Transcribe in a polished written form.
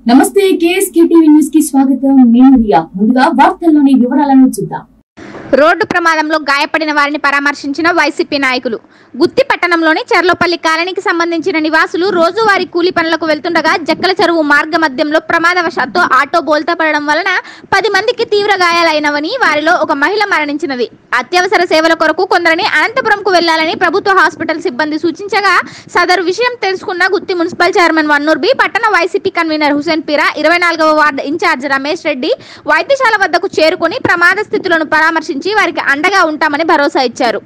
నమస్తే KSKTV news కి స్వాగతం. నేను రియా. ముందుగా వార్తల్లోని వివరాలను చూద్దాం. రోడ్డు ప్రమాదంలో గాయపడిన వారిని పరామర్శించిన వైసీపీ నాయకులు. గుత్తి పట్టణంలోని చెర్లోపల్లి కాలనీకి సంబంధించిన నివాసులు రోజువారీ కూలి పనులకు వెళ్తుండగా జక్కల చెరువు మార్గ మధ్యంలో ప్రమాదవశాత్తు ఆటో బోల్తా పడడం వలన 10 మందికి తీవ్ర గాయాలైనవని, వారిలో ఒక మహిళ మరణించినది. అత్యవసర సేవల కొరకు కొందరిని అనంతపురంకు వెళ్లాలని ప్రభుత్వ హాస్పిటల్ సిబ్బంది సూచించగా సదరు విషయం తెలుసుకున్న గుత్తి మున్సిపల్ చైర్మన్ వన్నూర్ బి, పట్టణ వైసీపీ కన్వీనర్ హుసేన్ పీరా, 24వ వార్డు ఇన్ఛార్జ్ రమేష్ రెడ్డి వైద్యశాల వద్దకు చేరుకుని ప్రమాద స్థితులను పరామర్శించి వారికి అండగా ఉంటామని భరోసా ఇచ్చారు.